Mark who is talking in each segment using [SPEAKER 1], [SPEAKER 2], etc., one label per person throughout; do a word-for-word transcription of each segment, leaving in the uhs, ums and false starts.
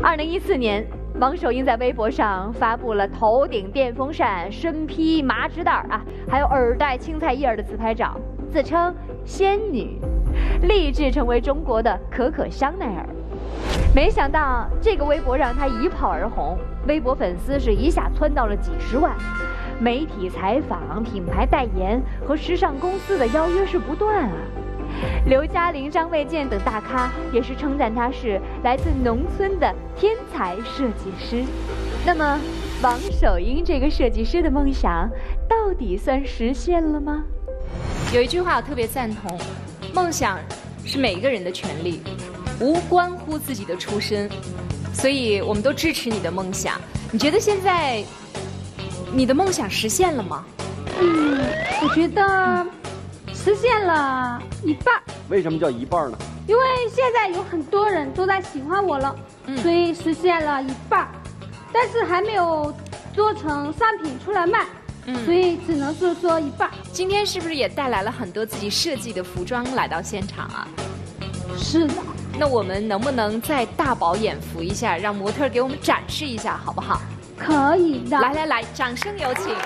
[SPEAKER 1] 二零一四年，王守英在微博上发布了头顶电风扇、身披麻织袋啊，还有耳戴青菜叶的自拍照，自称仙女，立志成为中国的可可香奈儿。没想到这个微博让她一炮而红，微博粉丝是一下窜到了几十万。媒体采访、品牌代言和时尚公司的邀约是不断啊。刘嘉玲、张卫健等大咖也是称赞她是来自农村的天才设计师。那么，王守英这个设计师的梦想到底算实现了吗？
[SPEAKER 2] 有一句话我特别赞同，梦想是每一个人的权利，无关乎自己的出身，所以我们都支持你的梦想。你觉得现在你的梦想实现了吗？
[SPEAKER 3] 嗯，我觉得实现了一半。
[SPEAKER 4] 为什么叫一半呢？
[SPEAKER 3] 因为现在有很多人都在喜欢我了，嗯、所以实现了一半，但是还没有做成商品出来卖，嗯、所以只能是说一半。
[SPEAKER 2] 今天是不是也带来了很多自己设计的服装来到现场啊？
[SPEAKER 3] 是的。
[SPEAKER 2] 那我们能不能再大饱眼福一下，让模特给我们展示一下，好不好？
[SPEAKER 3] 可以的。
[SPEAKER 2] 来来来，掌声有请。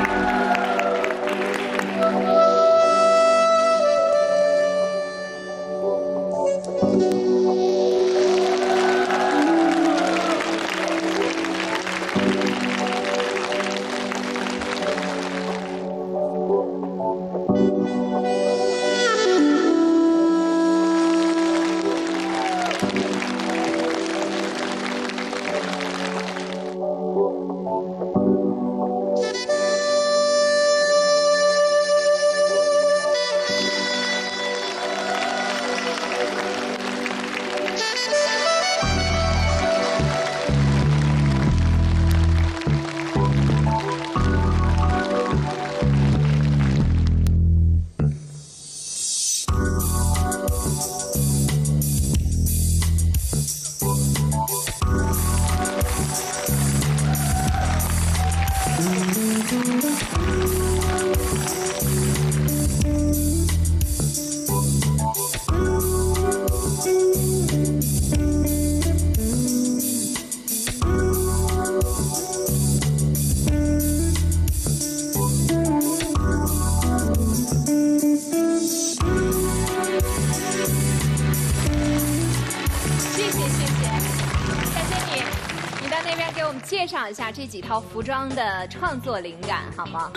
[SPEAKER 2] 介绍一下这几套服装的创作灵感好吗？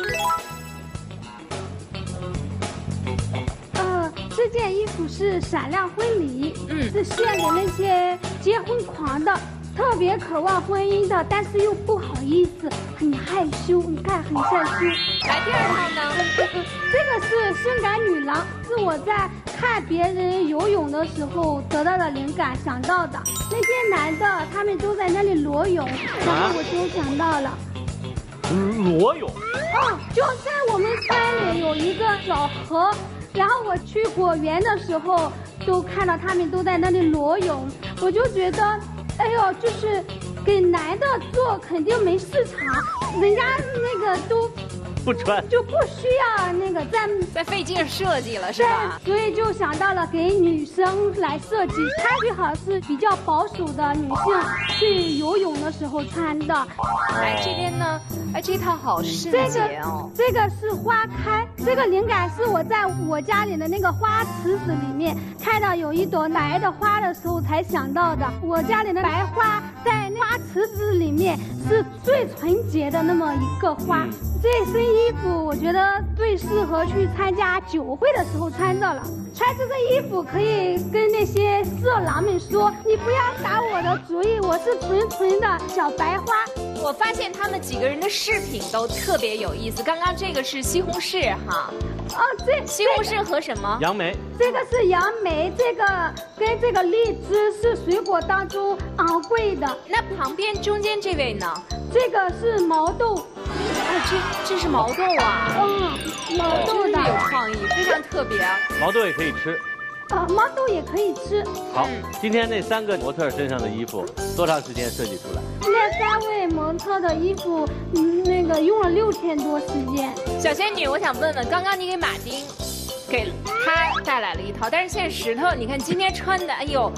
[SPEAKER 3] 呃，这件衣服是闪亮婚礼，嗯，是献给那些结婚狂的，特别渴望婚姻的，但是又不好意思，很害羞，你看很害羞。
[SPEAKER 2] 来第二套呢？
[SPEAKER 3] 这个是性感女郎，是我在看别人游泳的时候得到的灵感想到的。那些男的他们都在那里裸泳，然后我就想到了。
[SPEAKER 4] 裸泳？
[SPEAKER 3] 哦，就在我们村里有一个小河，然后我去果园的时候，都看到他们都在那里裸泳，我就觉得，哎呦，就是给男的做肯定没市场，人家那个都。
[SPEAKER 4] 不穿
[SPEAKER 3] 就不需要那个再
[SPEAKER 2] 再费劲设计了，是吧？
[SPEAKER 3] 所以就想到了给女生来设计，它最好是比较保守的女性去游泳的时候穿的。
[SPEAKER 2] 来这边呢，哎，这套好圣洁哦。
[SPEAKER 3] 这个这个是花开，这个灵感是我在我家里的那个花池子里面看到有一朵白的花的时候才想到的。我家里的白花在花池子里面是最纯洁的那么一个花。嗯，这身衣服我觉得最适合去参加酒会的时候穿的了。穿这身衣服可以跟那些色狼们说，你不要打我的主意，我是纯纯的小白花。
[SPEAKER 2] 我发现他们几个人的饰品都特别有意思。刚刚这个是西红柿哈，
[SPEAKER 3] 哦，这
[SPEAKER 2] 西红柿和什么？
[SPEAKER 4] 杨梅。
[SPEAKER 3] 这个是杨梅，这个跟这个荔枝是水果当中昂贵的。
[SPEAKER 2] 那旁边中间这位呢？
[SPEAKER 3] 这个是毛豆。
[SPEAKER 2] 啊，这这是毛豆啊！
[SPEAKER 3] 嗯，毛豆的，
[SPEAKER 2] 有创意，非常特别。
[SPEAKER 4] 毛豆也可以吃。
[SPEAKER 3] 啊，毛豆也可以吃。
[SPEAKER 4] 好，今天那三个模特身上的衣服多长时间设计出来？
[SPEAKER 3] 那三位模特的衣服，嗯，那个用了六天多时间。
[SPEAKER 2] 小仙女，我想问问，刚刚你给马丁，给他带来了一套，但是现在石头，你看今天穿的，哎呦，就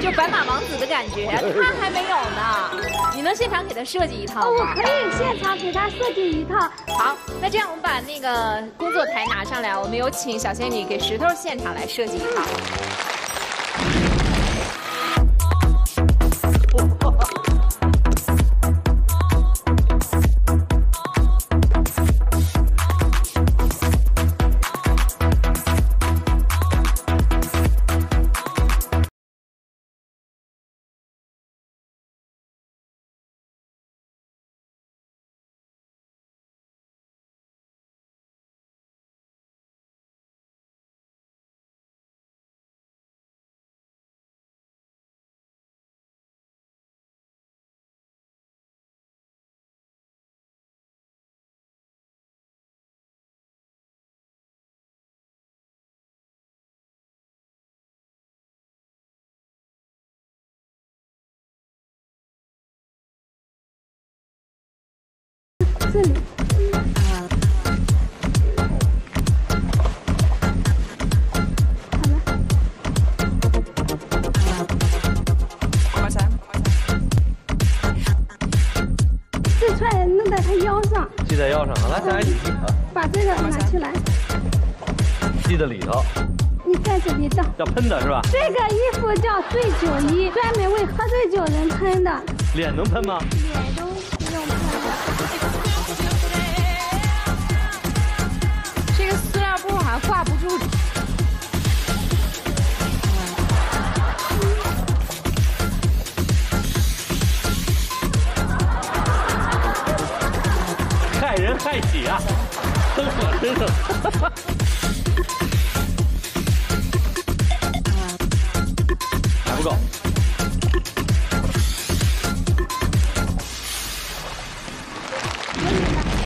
[SPEAKER 2] 就白马王子的感觉，他还没有呢。你能现场给他设计一套吗？
[SPEAKER 3] 哦，我可以现场给他设计一套。
[SPEAKER 2] 好，那这样我们把那个工作台拿上来，我们有请小仙女给石头现场来设计一套。
[SPEAKER 3] 这里。这出来弄在他腰上。
[SPEAKER 4] 系在腰上，来，再来你
[SPEAKER 3] 把这个拿起来。
[SPEAKER 4] 系在里头。
[SPEAKER 3] 你在这里照。
[SPEAKER 4] 叫喷的是吧？
[SPEAKER 3] 这个衣服叫醉酒衣，专门为喝醉酒人喷的。
[SPEAKER 4] 脸能喷吗？
[SPEAKER 3] 脸都不用喷的。
[SPEAKER 2] 这个塑料布好像挂不住。
[SPEAKER 4] 害人害己啊！喷我身上。